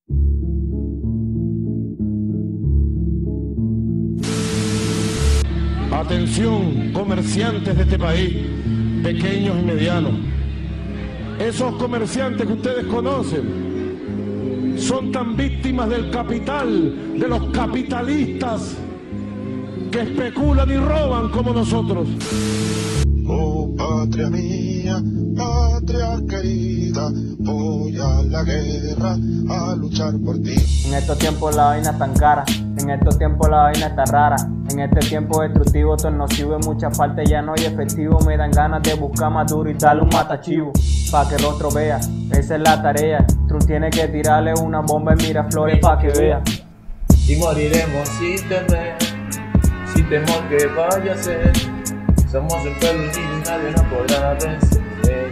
Atención, comerciantes de este país, pequeños y medianos. Esos comerciantes que ustedes conocen son tan víctimas del capital, de los capitalistas que especulan y roban como nosotros. Oh, patria mía, patria querida, voy a la guerra a luchar por ti. En estos tiempos la vaina es tan cara, en estos tiempos la vaina está rara. En este tiempo destructivo, todo nocivo, en muchas partes ya no hay efectivo. Me dan ganas de buscar más duro y darle un matachivo pa' que el rostro vea, esa es la tarea. Trump tiene que tirarle una bomba en Miraflores pa' que vea. Y moriremos sin temer, sin temor que vaya a ser. Somos el pueblo unido y nadie nos podrá vencer.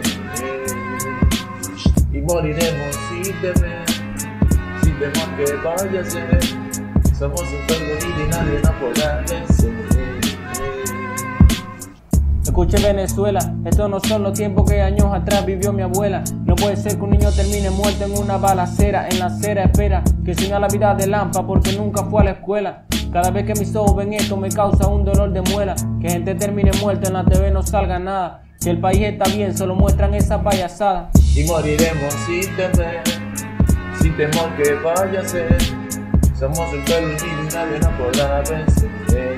Y moriremos sin temer, sin temor que vaya a ser. Somos un pueblo unido y nadie nos podrá vencer. Escuche Venezuela, estos no son los tiempos que años atrás vivió mi abuela. No puede ser que un niño termine muerto en una balacera. En la acera espera que siga la vida de Lampa porque nunca fue a la escuela. Cada vez que mis ojos ven esto me causa un dolor de muela. Que gente termine muerta en la TV no salga nada. Si el país está bien solo muestran esa payasada. Y moriremos sin temer, sin temor que vaya a ser. Somos el pueblo unido y nadie nos podrá vencer.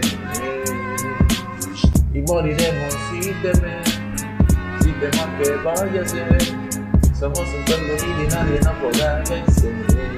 Y moriremos sin temer, sin temor que vaya a ser. Somos un pueblo unido y nadie nos podrá vencer.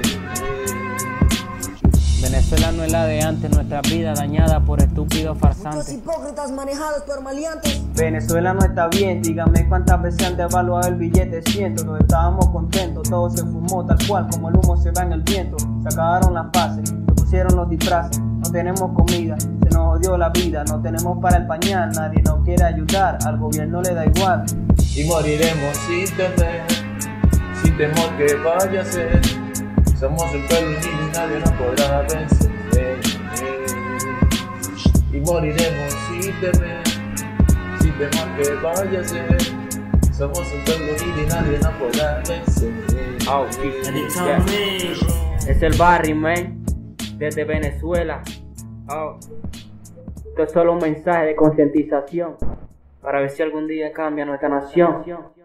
Venezuela no es la de antes, nuestra vida dañada por estúpidos farsantes. Muchos hipócritas manejados por maleantes. Venezuela no está bien, dígame cuántas veces han devaluado el billete. Siento, no estábamos contentos, todo se fumó tal cual como el humo se va en el viento. Se acabaron las fases, se pusieron los disfraces, no tenemos comida, se nos jodió la vida, no tenemos para el pañal, nadie nos quiere ayudar, al gobierno le da igual. Y moriremos sin temer, sin temor que vaya a ser. Somos el pueblo unido y nadie nos podrá vencer. Y moriremos sin temer, sin temor que vaya a ser. Somos un pueblo unido y nadie nos podrá vencer. Oh, es el barrio, man, desde Venezuela. Oh. Esto es solo un mensaje de concientización para ver si algún día cambia nuestra nación.